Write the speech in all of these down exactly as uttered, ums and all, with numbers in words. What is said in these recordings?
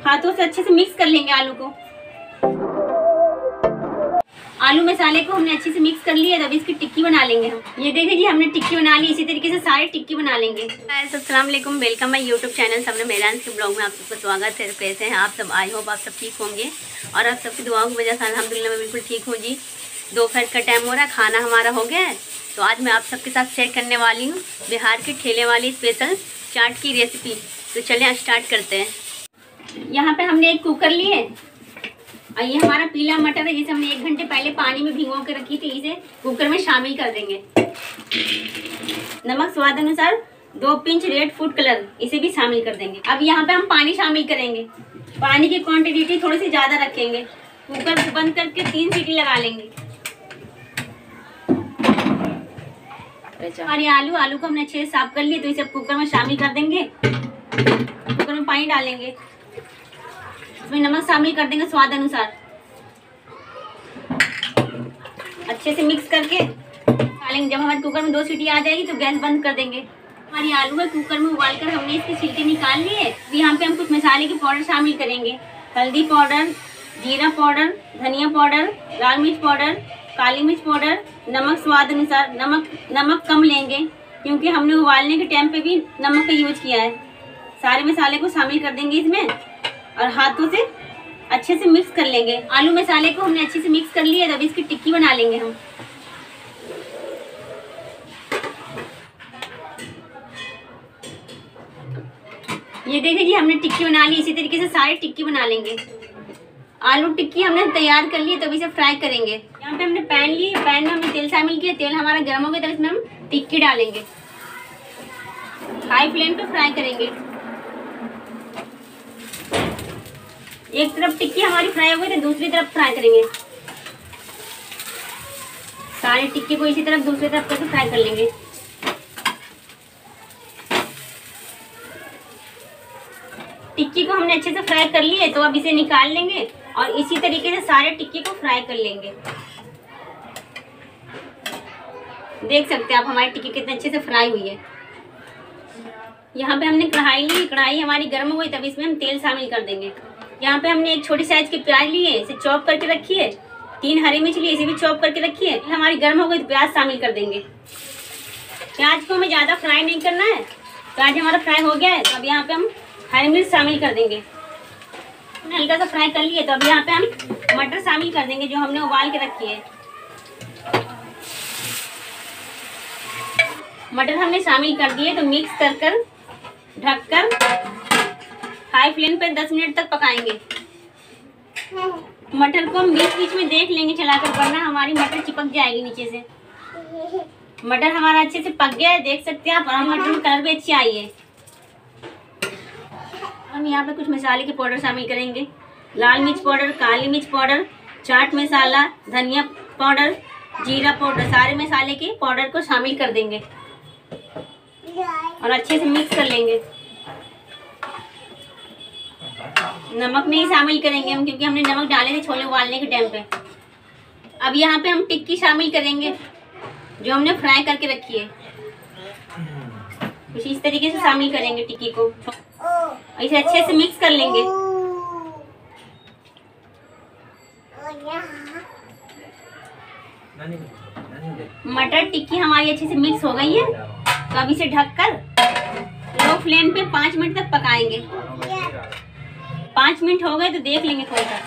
हाथों से अच्छे से मिक्स कर लेंगे आलू को। आलू मसाले को हमने अच्छे से मिक्स कर लिया, तब इसकी टिक्की बना लेंगे हम। ये देखिए जी, हमने टिक्की बना ली। इसी तरीके से सारे टिक्की बना लेंगे। अस्सलाम वालेकुम, वेलकम माय यूट्यूब चैनल सबने मेरान के ब्लॉग में आप सबका स्वागत है। कैसे हैं आप सब? आई होप आप सब ठीक होंगे और आप सबकी दुआओं की वजह से अल्हम्दुलिल्लाह मैं बिल्कुल ठीक हूँ जी। दोपहर का टाइम हो रहा है, खाना हमारा हो गया है, तो आज मैं आप सबके साथ शेयर करने वाली हूँ बिहार की ठेले वाली स्पेशल चाट की रेसिपी। तो चलें स्टार्ट करते हैं। यहाँ पे हमने एक कुकर लिए और ये हमारा पीला मटर है जिसे हमने एक घंटे पहले पानी में भिगो के रखी थी। इसे कुकर में शामिल कर देंगे। नमक स्वाद अनुसार, दो पिंच रेड फूड कलर, इसे भी शामिल कर देंगे। अब यहाँ पे हम पानी शामिल करेंगे। पानी की क्वांटिटी थोड़ी सी ज्यादा रखेंगे। कुकर को बंद करके तीन सीटी लगा लेंगे। हमारी आलू आलू को हमने अच्छे से साफ कर लिए, तो इसे कुकर में शामिल कर देंगे। कुकर में पानी डालेंगे, इसमें नमक शामिल कर देंगे स्वाद अनुसार। अच्छे से मिक्स करके डालेंगे। जब हमारे कुकर में दो सीटी आ जाएगी तो गैस बंद कर देंगे। हमारी आलू है कुकर में उबाल कर हमने इसकी सीटी निकाल ली है। यहाँ पे हम कुछ मसाले के पाउडर शामिल करेंगे। हल्दी पाउडर, जीरा पाउडर, धनिया पाउडर, लाल मिर्च पाउडर, काली मिर्च पाउडर, नमक स्वाद अनुसार। नमक नमक कम लेंगे क्योंकि हमने उबालने के टाइम पे भी नमक का यूज किया है। सारे मसाले को शामिल कर देंगे इसमें और हाथों से अच्छे से मिक्स कर लेंगे। आलू मसाले को हमने अच्छे से मिक्स कर लिया, तब इसकी टिक्की बना लेंगे हम। ये देखिए जी, हमने टिक्की बना ली। इसी तरीके से सारे टिक्की बना लेंगे। आलू टिक्की हमने तैयार कर ली, तब इसे फ्राई करेंगे। यहाँ पे हमने पैन ली, पैन में हमने तेल शामिल किया। तेल हमारा गर्म हो गया, तब इसमें हम टिक्की डालेंगे। हाई फ्लेम पे फ्राई करेंगे। एक तरफ टिक्की हमारी फ्राई हो गई तो दूसरी तरफ फ्राई करेंगे। सारी टिक्की को इसी तरफ दूसरी तरफ करके फ्राई कर लेंगे। टिक्की को हमने अच्छे से फ्राई कर ली है, तो अब इसे निकाल लेंगे और इसी तरीके से सारे टिक्की को फ्राई कर लेंगे। देख सकते हैं आप हमारी टिक्की कितने अच्छे से फ्राई हुई है। यहाँ पे हमने कढ़ाई ली। कढ़ाई हमारी गर्म हो गई, तब इसमें हम तेल शामिल कर देंगे। यहाँ पे हमने एक छोटी साइज की प्याज ली है, इसे चॉप करके रखी है। तीन हरी मिर्च ली, इसे भी चॉप करके रखी है। हमारी गर्म हो गई तो प्याज शामिल कर देंगे। प्याज को हमें ज्यादा फ्राई नहीं करना है। प्याज हमारा फ्राई हो गया है, तो अब यहाँ पे हम हरी मिर्च शामिल कर देंगे। हमने हल्का सा फ्राई कर लिया, तो अब यहाँ पे हम मटर शामिल कर देंगे जो हमने उबाल के रखी है। मटर हमने शामिल कर दिए, तो मिक्स कर कर ढककर हाई फ्लेम पर दस मिनट तक पकाएंगे। मटर को हम बीच बीच में देख लेंगे चलाकर, वरना हमारी मटर चिपक जाएगी नीचे से। मटर हमारा अच्छे से पक गया है, देख सकते हैं आप। और मटर में कलर भी अच्छी आई है। हम यहाँ पे कुछ मसाले के पाउडर शामिल करेंगे। लाल मिर्च पाउडर, काली मिर्च पाउडर, चाट मसाला, धनिया पाउडर, जीरा पाउडर, सारे मसाले के पाउडर को शामिल कर देंगे और अच्छे से मिक्स कर लेंगे। नमक नहीं शामिल करेंगे हम, क्योंकि हमने नमक डाले थे छोले उबालने के टाइम पे। अब यहाँ पे हम टिक्की शामिल करेंगे जो हमने फ्राई करके रखी है। कुछ इस तरीके से शामिल करेंगे टिक्की को। इसे अच्छे से मिक्स कर लेंगे। मटर टिक्की हमारी अच्छे से मिक्स हो गई है, तो अब इसे ढककर लो फ्लेम पे पाँच मिनट तक पकाएंगे। पाँच मिनट हो गए तो देख लेंगे थोड़ा सा।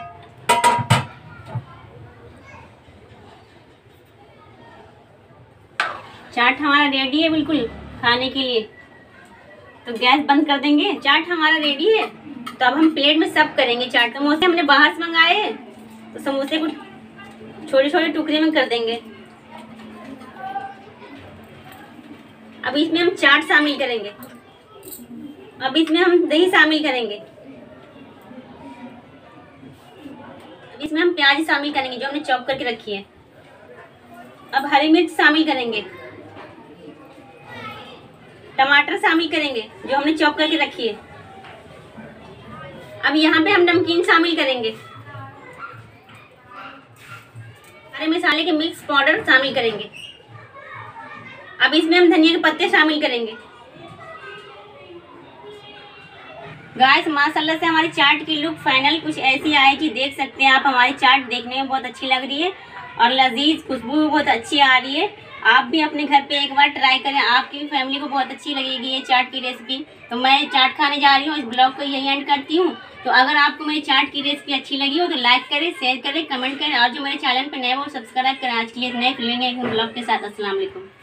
चाट हमारा रेडी है बिल्कुल खाने के लिए, तो गैस बंद कर देंगे। चाट हमारा रेडी है, तो अब हम प्लेट में सर्व करेंगे। चाट समोसे हमने बाहर से मंगाए हैं, तो समोसे को छोटे छोटे टुकड़े में कर देंगे। अब इसमें हम चाट शामिल करेंगे। अब इसमें हम दही शामिल करेंगे। इसमें हम प्याज शामिल करेंगे जो हमने चॉप करके रखी है। अब हरी मिर्च शामिल करेंगे। टमाटर शामिल करेंगे जो हमने चॉप करके रखी है। अब यहाँ पे हम नमकीन शामिल करेंगे। सारे मसाले के मिक्स पाउडर शामिल करेंगे। अब इसमें हम धनिया के पत्ते शामिल करेंगे। गाइस माशाल्लाह से हमारी चाट की लुक फाइनल कुछ ऐसी आएगी, देख सकते हैं आप। हमारी चाट देखने में बहुत अच्छी लग रही है और लजीज खुशबू भी बहुत अच्छी आ रही है। आप भी अपने घर पे एक बार ट्राई करें, आपकी भी फैमिली को बहुत अच्छी लगेगी ये चाट की रेसिपी। तो मैं चाट खाने जा रही हूँ, इस ब्लॉग को यही एंड करती हूँ। तो अगर आपको मेरी चाट की रेसिपी अच्छी लगी हो तो लाइक करें, शेयर करें, कमेंट करें और जो मेरे चैनल पर नए वो सब्सक्राइब करें। आज के लिए नए फिलेंगे एक ब्लॉग के साथ। अस्सलाम वालेकुम।